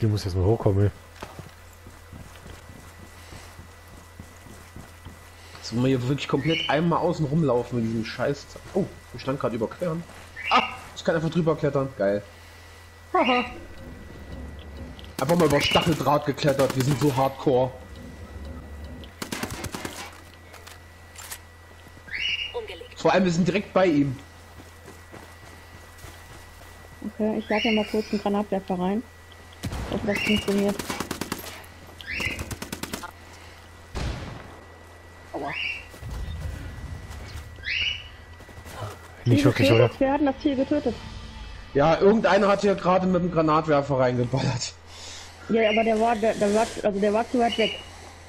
Die muss jetzt mal hochkommen, ey. Sollen wir hier wirklich komplett einmal außen rumlaufen mit diesem Scheiß... Oh, ich stand gerade überqueren. Ah, ich kann einfach drüber klettern. Geil. Haha. Einfach mal über Stacheldraht geklettert. Wir sind so hardcore. Vor allem, wir sind direkt bei ihm. Okay, ich lade ja mal kurz einen Granatwerfer rein. Ob das funktioniert. Aua. Nicht wirklich, oder? Wir hatten das Ziel getötet. Ja, irgendeiner hat hier gerade mit dem Granatwerfer reingeballert. Ja, aber der war zu weit weg.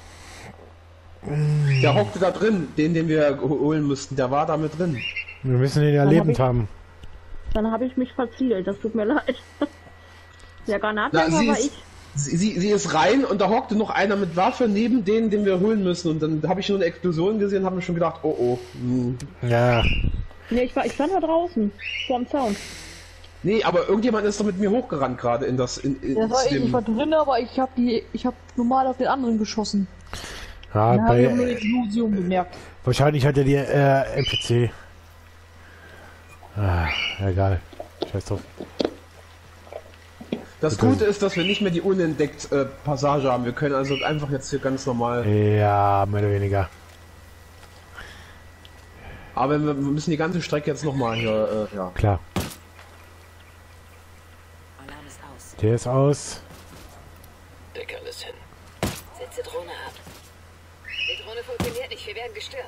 Der hockte da drin, den wir holen mussten. Der war da mit drin. Wir müssen den ja lebend haben. Dann habe ich mich verzielt, das tut mir leid. Der Granatwerfer war ich. Sie ist rein und da hockte noch einer mit Waffe neben denen, den wir holen müssen. Und dann habe ich nur eine Explosion gesehen und habe mir schon gedacht, oh oh. Ja. Nee, ich stand da draußen, vorm Zaun. Nee, aber irgendjemand ist doch mit mir hochgerannt gerade in das... Das war ich war drin, aber ich hab normal auf den anderen geschossen. Ja, Dann habe ich nur die Explosion bemerkt. wahrscheinlich hat er die NPC. Ah, egal. Scheiß drauf. Das Gute ist, dass wir nicht mehr die unentdeckt Passage haben. Wir können also einfach jetzt hier ganz normal... Ja, mehr oder weniger. Aber wir müssen die ganze Strecke jetzt nochmal hier... ja. Klar. Alarm ist aus. Der ist aus. Deck alles hin. Setze Drohne ab. Die Drohne funktioniert nicht, wir werden gestört.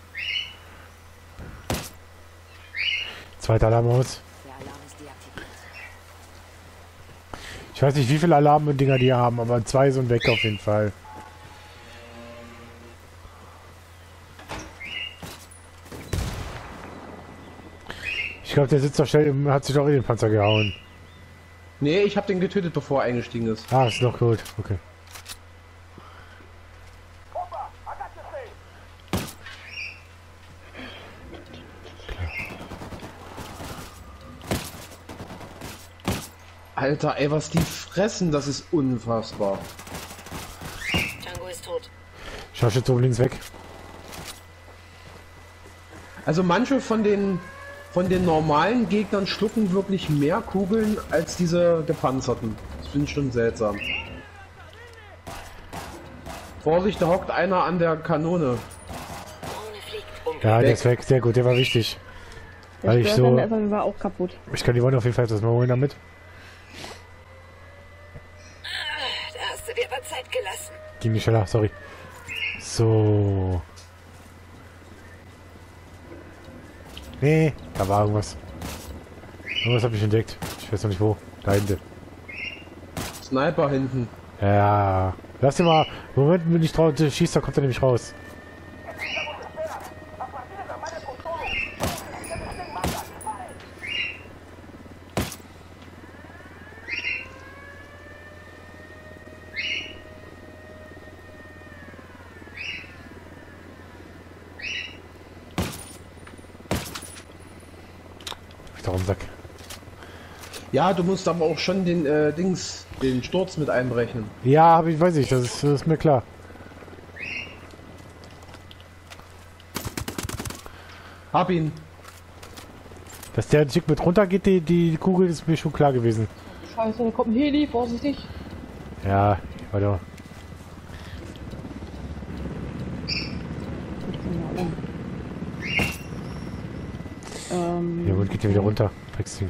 Zweiter Alarm aus. Der Alarm ist deaktiviert. Ich weiß nicht, wie viele Alarmdinger die haben, aber 2 sind weg auf jeden Fall. Ich glaube, der sitzt doch schnell, hat sich doch in den Panzer gehauen. Nee, ich habe den getötet, bevor er eingestiegen ist. Ah, ist noch gut. Okay. Alter, ey, was die fressen, das ist unfassbar. Django ist tot. Scharfschütze oben links weg. Also manche von den normalen Gegnern schlucken wirklich mehr Kugeln als diese gepanzerten. Das finde ich schon seltsam. Vorsicht, da hockt einer an der Kanone. Drohne fliegt. Ja, der ist weg. Sehr gut, der war wichtig. Der Weil ich so... Steuersender war auch kaputt. Ich kann die Wunde auf jeden Fall das mal holen damit. Da hast du dir aber Zeit gelassen. Ging nicht schneller, sorry. So. Nee, da war irgendwas. Irgendwas habe ich entdeckt. Ich weiß noch nicht wo. Da hinten. Sniper hinten. Ja. Lass ihn mal. Moment, wenn ich drauf schießt, da kommt er nämlich raus. Darum Sack. Ja, du musst aber auch schon den den Sturz mit einberechnen. Ja, weiß ich, das ist mir klar. Hab ihn. Dass der ein Stück mit runter geht, die Kugel, ist mir schon klar gewesen. Scheiße, da kommt ein Heli, vorsichtig. Ja, warte. Ja, und geht der wieder runter. Drecksding.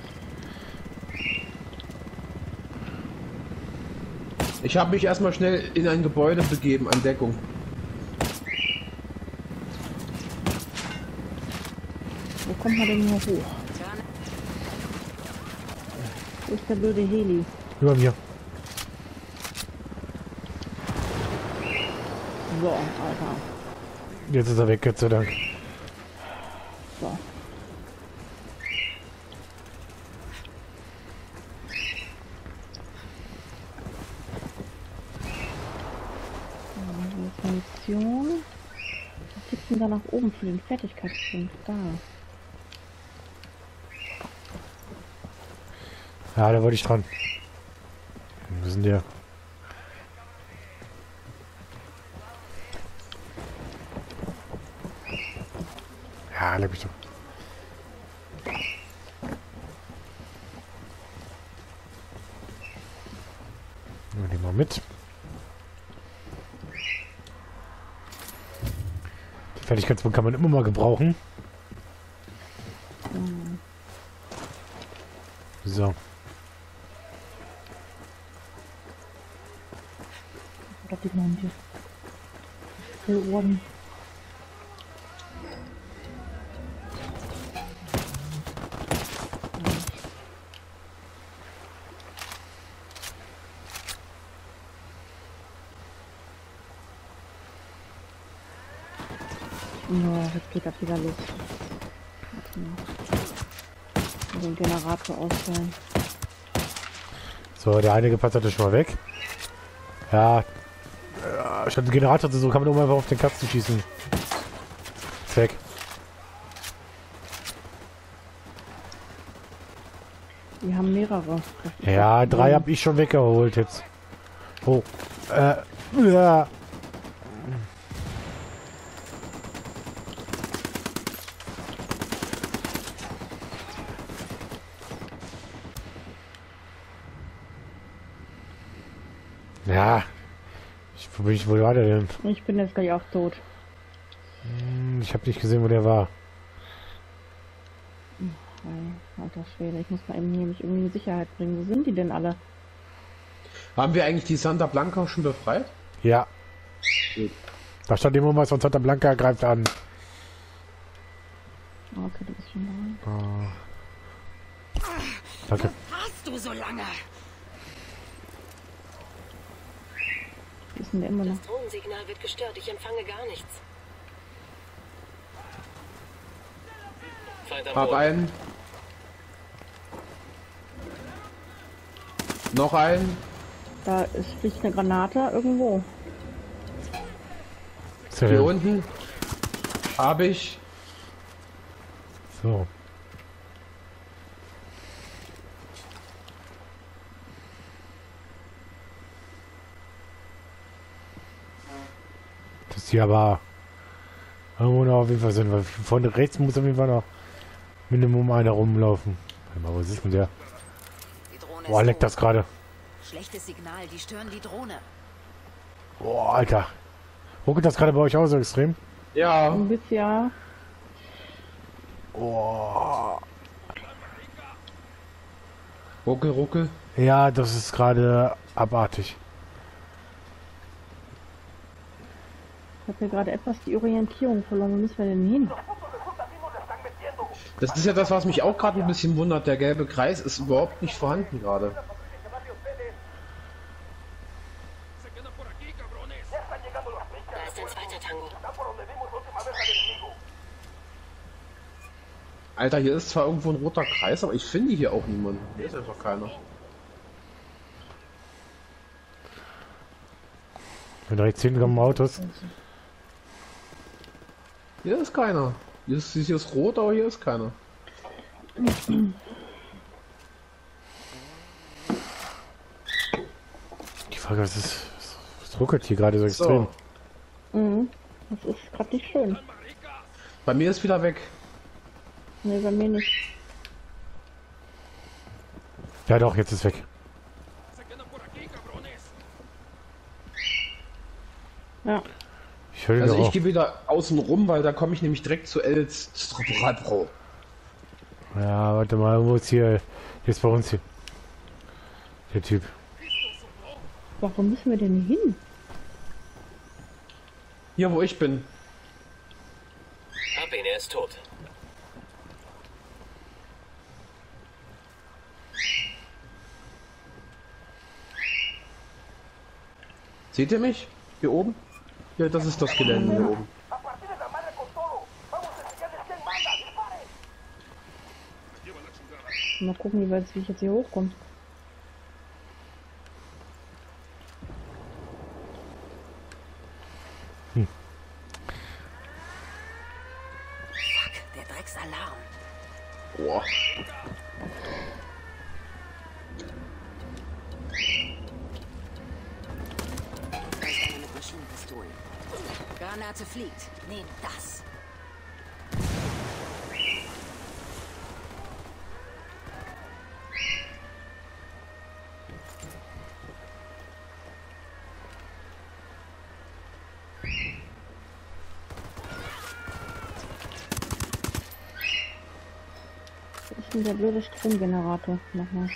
Ich habe mich erstmal schnell in ein Gebäude begeben, an Deckung. Wo kommt man denn hier hoch? Wo ist der blöde Heli? Über mir. So, Alter. Jetzt ist er weg, Gott sei Dank. So. Munition. Was gibt's denn da nach oben für den Fertigkeitspunkt? Da. Ja, da wollte ich dran. Wo ist denn der? Ja, leck mich doch. Nehmen wir den mal mit. Die Fertigkeitspunkte kann man immer mal gebrauchen. So. Da geht man hier. Hier oben. Ja, jetzt geht das wieder los. Warte mal. Den Generator ausstellen. So, der eine Gepanzerte ist schon mal weg. Ja. Statt den Generator zu so kann man nur einfach auf den Kasten schießen. Ist weg. Wir haben mehrere. Ja, 3 habe ich schon weggeholt jetzt. Oh. Ja. Ja. Wo bin ich wohl weiter denn? Ich bin jetzt gleich auch tot. Ich habe nicht gesehen, wo der war. Alter Schwede, ich muss mal eben hier mich irgendwie in Sicherheit bringen. Wo sind die denn alle? Haben wir eigentlich die Santa Blanca schon befreit? Ja. Gut. Da stand immer was von Santa Blanca, greift an. Okay, du bist schon da. Danke. Hast du so lange? Wie ist denn der immer noch? Das Drohnensignal wird gestört. Ich empfange gar nichts. Feind am Hab Boden. einen. Noch einen. Da ist fliegt eine Granate irgendwo. Hier unten. Hab ich. So. Das hier aber irgendwo noch auf jeden Fall sind, weil von rechts muss auf jeden Fall noch Minimum einer rumlaufen. Warte mal, was ist denn der? Die Drohne Boah, ist leckt tot. das gerade. Schlechtes Signal, die stören die Drohne. Boah, Alter. Ruckelt das gerade bei euch auch so extrem? Ja. Ein bisschen, ja. Boah. Ruckel, ruckel. Ja, das ist gerade abartig. Ich habe hier gerade etwas die Orientierung verloren. Wo müssen wir denn hin? Das ist ja das, was mich auch gerade ein bisschen wundert. Der gelbe Kreis ist überhaupt nicht vorhanden gerade. Da ist ein zweiter Tango. Alter, hier ist zwar irgendwo ein roter Kreis, aber ich finde hier auch niemanden. Hier ist einfach keiner. Wenn rechts hinten kommen Autos. Hier ist keiner. Hier ist rot, aber hier ist keiner. Die Frage, was ist. Was ruckelt hier gerade so extrem? So. Mhm. Das ist gerade nicht schön. Bei mir ist wieder weg. Ne, bei mir nicht. Ja doch, jetzt ist weg. Ja. Ich höre Also ich auch. gehe wieder außen rum, weil da komme ich nämlich direkt zu Els Pro. Ja, warte mal, wo ist hier? Hier ist bei uns hier. Der Typ. Warum müssen wir denn hin? Hier, wo ich bin. Hab ihn, er ist tot. Seht ihr mich? Hier oben? Ja, das ist das Gelände hier oben. Mal gucken, wie ich jetzt hier hochkomme. Fuck, der Drecksalarm. Boah. Granate fliegt. Nehmt das. Ich bin der blöde Stromgenerator. Nochmal.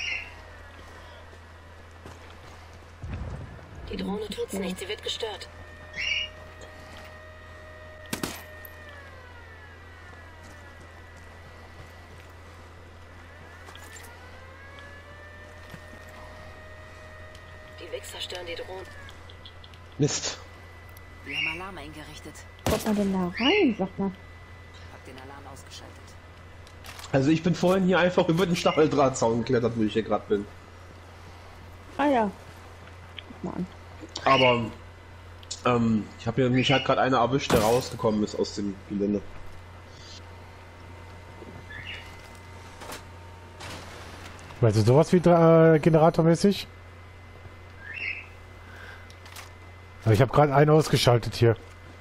Die Drohne tut's nicht, sie wird gestört. Die Wichser stören die Drohne. Mist. Wir haben Alarm eingerichtet. Kommt man denn da rein, sag mal? Hab den Alarm ausgeschaltet. Also ich bin vorhin hier einfach über den Stacheldrahtzaun geklettert, wo ich hier gerade bin. Ah ja. Guck mal an. Aber ich habe mich halt gerade einer erwischt, der rausgekommen ist aus dem Gelände. Weißt du sowas wie generatormäßig? Aber ich habe gerade einen ausgeschaltet hier.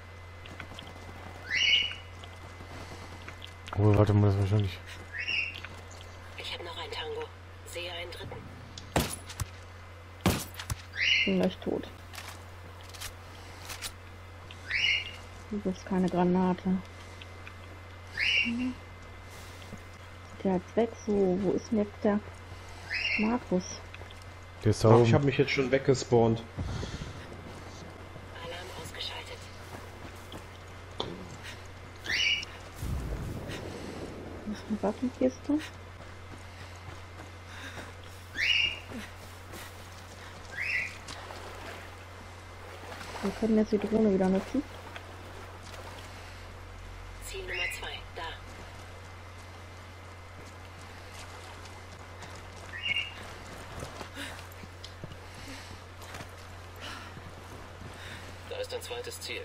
Oh, warte mal, das wahrscheinlich. Ich habe noch einen Tango. Sehe einen dritten. Bin gleich tot. Du bist keine Granate. Der ist weg, so. Wo ist denn jetzt der Markus? Der ist da Aber oben. ich habe mich jetzt schon weggespawnt. Alarm ausgeschaltet. Das ist eine Waffenkiste. Wir können jetzt die Drohne wieder nutzen. Ziel Nummer 2, da. Da ist ein zweites Ziel.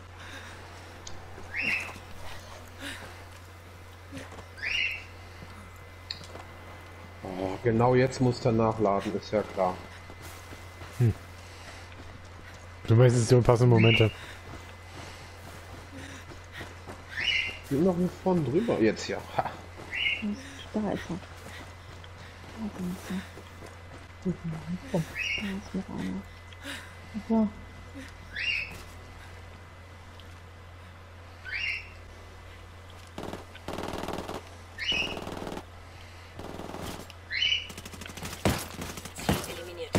Oh, genau jetzt muss er nachladen, ist ja klar. Du meinst, es sind passende Momente. Ich bin noch hier vorne drüber. Jetzt ja. Ha. Da ist er. Da ist noch einer. So. Ziel eliminiert.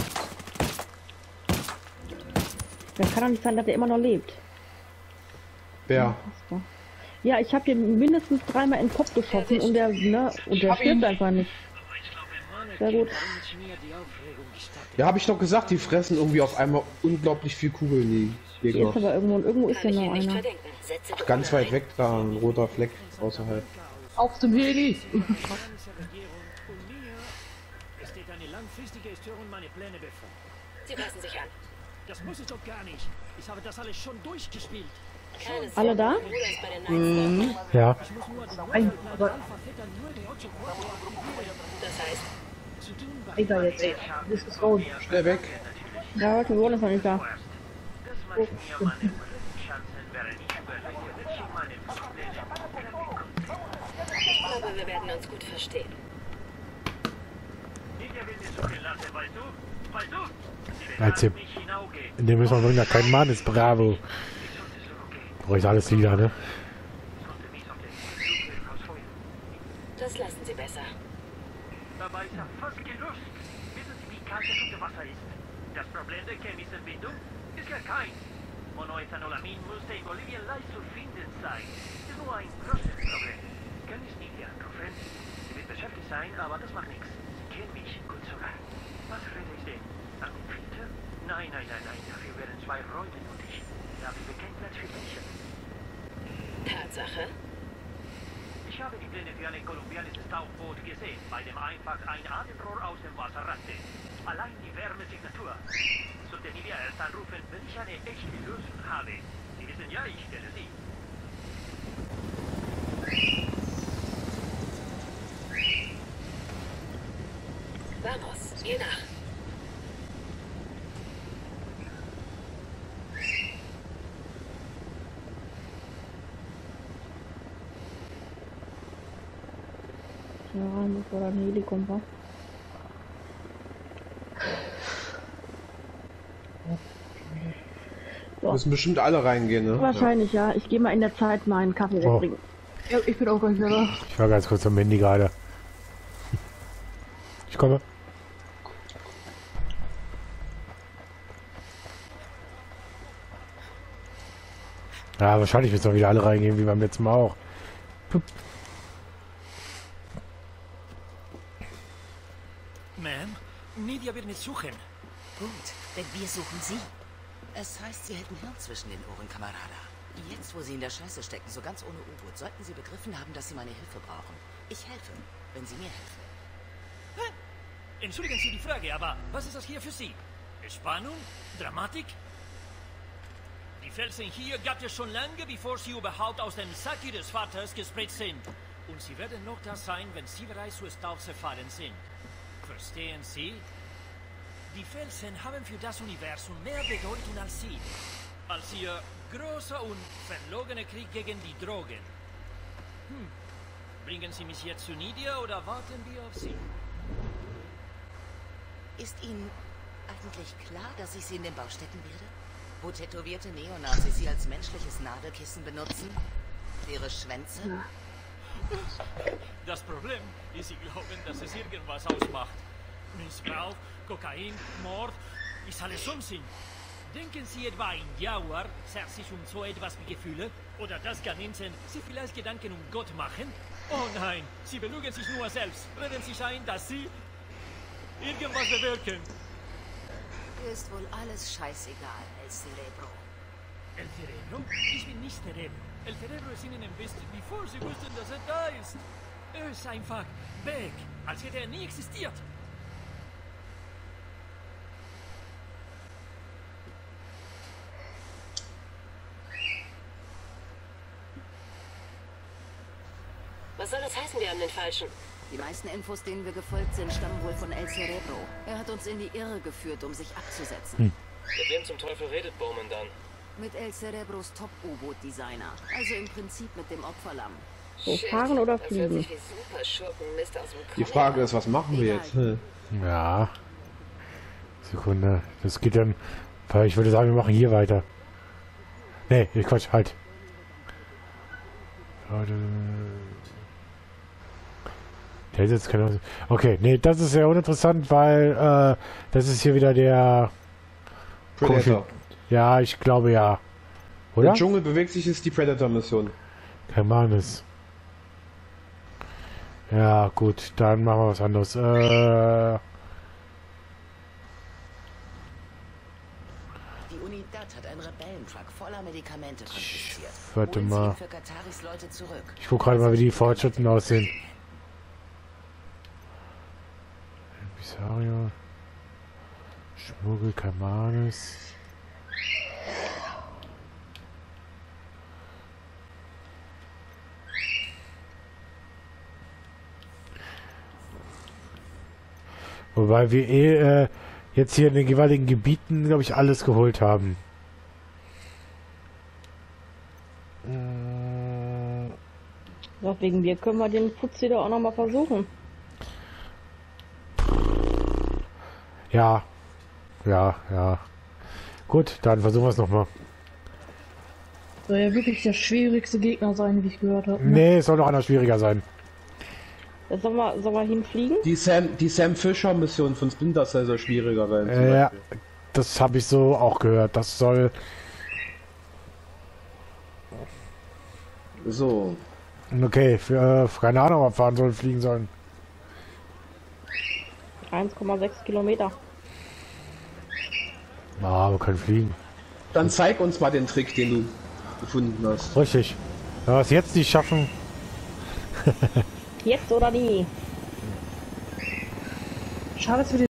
Das kann doch nicht sein, dass er immer noch lebt. Wer? Unfassbar. Ja, ich habe den mindestens dreimal in den Kopf geschossen und der stirbt einfach nicht. Sehr gut. Ja, habe ich doch gesagt, die fressen irgendwie auf einmal unglaublich viel Kugeln, die Hier Gegner. ist aber irgendwo ist Kann ja ich noch ihn nicht einer. verdenken. Setze Drohne Ganz weit ein. weg, da ein roter Fleck außerhalb. Auf dem Heli! Regierung und mir steht eine langfristige Störung meiner Pläne bevor. Sie passen sich an. Das muss ich doch gar nicht. Ich habe das alles schon durchgespielt. Keine Sorge, Alle da? mein Bruder ist bei den Knights. Ja. Ich muss nur die Ein, aber Alpha-Väter nur die Ocho Quattro aktivieren. Das heißt, Zu tun bei Egal jetzt, ey. Du bist es raus. Schnell weg. Ja, heute Wohn ist noch nicht da. ich glaube, wir werden uns gut verstehen. Als hier. In dem müssen wir bringen, da kein Mann ist. Bravo. Brauche ich alles wieder, ne? Das lassen Sie besser. Dabei ist er fast gelöst. Wissen Sie, wie kalt das unter Wasser ist? Das Problem der Chemisentbindung ist ja kein. Monoethanolamid müsste in Bolivien leicht zu finden sein. Ist nur ein großes Problem. Kann ich nicht anrufen? Sie wird beschäftigt sein, aber das macht nichts. Sie kennen mich gut sogar. Was rede ich denn? An den Filter? Nein. Dafür wären 2 Räume nötig. Dafür wir keinen Platz für Menschen. Tatsache? Ich habe die Pläne für ein kolumbianisches Tauchboot gesehen, bei dem einfach ein Atemrohr aus dem Wasser rannte. Allein die Wärmesignatur. Sollte Nivea erst anrufen, wenn ich eine echte Lösung habe. Sie wissen ja, ich kenne sie. Vamos, geh nach. Ja, bevor da ein Heli kommt, wa? So. Müssen bestimmt alle reingehen, ne? Wahrscheinlich, ja. Ich gehe mal in der Zeit mal einen Kaffee Oh. wegbringen. Ja, ich bin auch gleich wieder da. Ich war ganz kurz am Handy gerade. Ich komme. Ja, wahrscheinlich müssen wir wieder alle reingehen, wie beim letzten Mal auch. Pup. Ma'am, Nidia wird nicht suchen. Gut, denn wir suchen Sie. Es heißt, Sie hätten Hirn zwischen den Ohren, Kamerada. Jetzt, wo Sie in der Scheiße stecken, so ganz ohne U-Boot, sollten Sie begriffen haben, dass Sie meine Hilfe brauchen. Ich helfe, wenn Sie mir helfen. Entschuldigen Sie die Frage, aber was ist das hier für Sie? Spannung? Dramatik? Die Felsen hier gab es schon lange, bevor sie überhaupt aus dem Sack ihres Vaters gespritzt sind. Und sie werden noch da sein, wenn sie bereits zu Staub zerfallen sind. Verstehen Sie? Die Felsen haben für das Universum mehr Bedeutung als Sie. Als Ihr großer und verlogener Krieg gegen die Drogen. Bringen Sie mich jetzt zu Nidia oder warten wir auf Sie? Ist Ihnen eigentlich klar, dass ich Sie in den Bau stecken werde? Wo tätowierte Neonazis Sie als menschliches Nadelkissen benutzen? Ihre Schwänze? Das Problem ist, Sie glauben, dass es irgendwas ausmacht. Missbrauch, Kokain, Mord, ist alles Unsinn. Denken Sie etwa ein Jaguar zerrt sich um so etwas wie Gefühle? Oder das Kaninchen Sie vielleicht Gedanken um Gott machen? Oh nein, Sie belügen sich nur selbst. Reden sich ein, dass Sie irgendwas bewirken. Dir ist wohl alles scheißegal, El Cerebro. El Cerebro? Ich bin nicht Cerebro. El Cerebro ist Ihnen entwischt, bevor Sie wussten, dass er da ist. Er ist einfach weg, als hätte er nie existiert. Was soll das heißen, wir haben den Falschen? Die meisten Infos, denen wir gefolgt sind, stammen wohl von El Cerebro. Er hat uns in die Irre geführt, um sich abzusetzen. Mit wem zum Teufel redet Bowman dann? Mit El Cerebros Top-U-Boot-Designer. Also im Prinzip mit dem Opferlamm. So, fahren oder Das hört fliegen? sich wie Superschurken-Mist aus dem Die Frage ist, was machen wir jetzt? Ja. Sekunde. Das geht dann. Weil ich würde sagen, wir machen hier weiter. Nee, Quatsch, halt. Der ist jetzt keine. Okay, nee, das ist sehr uninteressant, weil das ist hier wieder der. Predator. Ja, ich glaube ja. Oder? Der Dschungel bewegt sich, ist die Predator-Mission. Kein Mannes. Ja, gut, dann machen wir was anderes. Die Unidad hat einen Rebellentruck voller Medikamente konfisziert. Warte Holen Sie mal. ihn für Kataris Leute zurück. Ich gucke gerade mal, wie die Fortschritten aussehen. Emissario. Schmuggel, Kamanes. Wobei wir jetzt hier in den jeweiligen Gebieten, glaube ich, alles geholt haben. Deswegen, wir können wir den Putzi da auch noch mal versuchen. Ja. Ja, ja. Gut, dann versuchen wir es nochmal. Soll ja wirklich der schwierigste Gegner sein, wie ich gehört habe. Nee, es soll noch einer schwieriger sein. Sollen wir hinfliegen? Die Sam Fisher Mission von Splinter Cell soll schwieriger sein. zum Ja, Beispiel. das habe ich so auch gehört. Das soll... So. Okay, keine Ahnung, ob wir fahren sollen, fliegen sollen. 1,6 Kilometer. Ah, wir können fliegen. Dann zeig uns mal den Trick, den du gefunden hast. Richtig. Wenn wir es jetzt nicht schaffen... Jetzt oder nie? Schade für die